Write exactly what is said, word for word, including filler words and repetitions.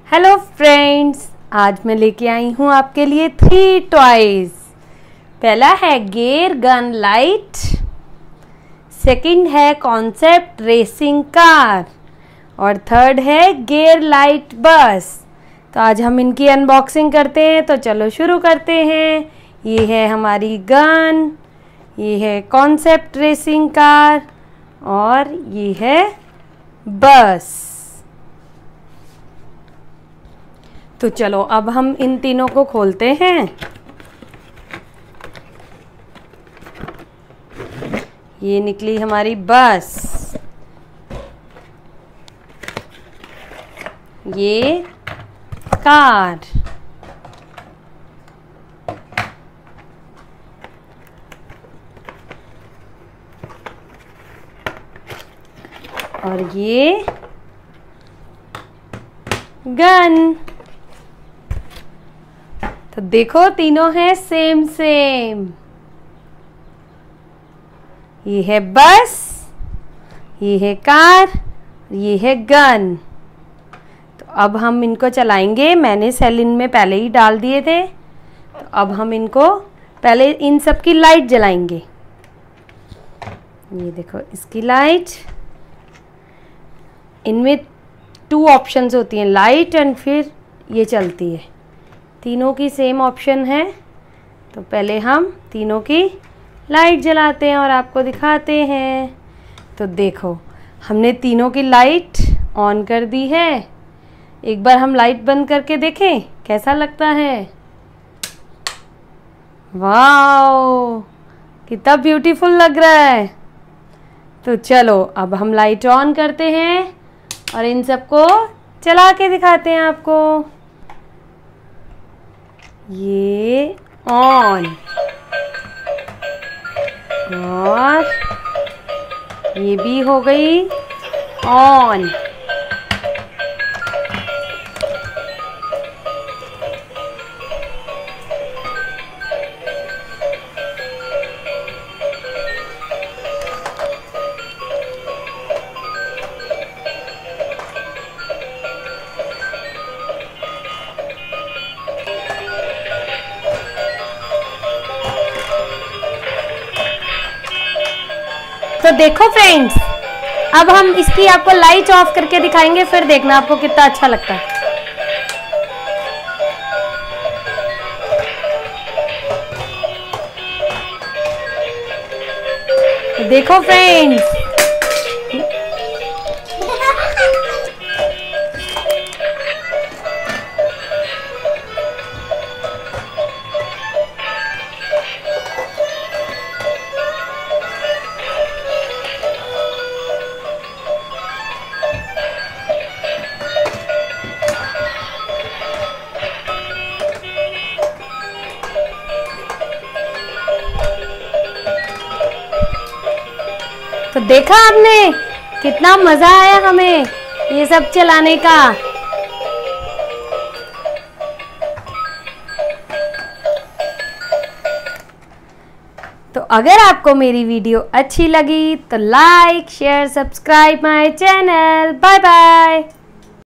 Hello friends, आज मैं लेके आई हूँ आपके लिए थ्री टॉयज। पहला है गेयर गन लाइट, सेकंड है कॉन्सेप्ट रेसिंग कार और थर्ड है गेयर लाइट बस। तो आज हम इनकी अनबॉक्सिंग करते हैं, तो चलो शुरू करते हैं। ये है हमारी गन, ये है कॉन्सेप्ट रेसिंग कार और ये है बस। तो चलो अब हम इन तीनों को खोलते हैं। ये निकली हमारी बस, ये कार, और ये गन। तो देखो तीनों हैं सेम सेम। ये है बस, ये है कार, ये है गन। तो अब हम इनको चलाएंगे। मैंने सेल इनमें पहले ही डाल दिए थे, तो अब हम इनको पहले इन सब की लाइट जलाएंगे। ये देखो इसकी लाइट। इनमें टू ऑप्शंस होती हैं, लाइट एंड फिर ये चलती है। तीनों की सेम ऑप्शन है, तो पहले हम तीनों की लाइट जलाते हैं और आपको दिखाते हैं। तो देखो हमने तीनों की लाइट ऑन कर दी है। एक बार हम लाइट बंद करके देखें कैसा लगता है। वाओ, कितना ब्यूटीफुल लग रहा है। तो चलो अब हम लाइट ऑन करते हैं और इन सबको चला के दिखाते हैं आपको। ये ऑन और ये भी हो गई ऑन। तो देखो फ्रेंड्स, अब हम इसकी आपको लाइट ऑफ करके दिखाएंगे, फिर देखना आपको कितना अच्छा लगता है। तो देखो फ्रेंड्स, तो देखा आपने कितना मजा आया हमें ये सब चलाने का। तो अगर आपको मेरी वीडियो अच्छी लगी तो like share subscribe my channel. Bye bye.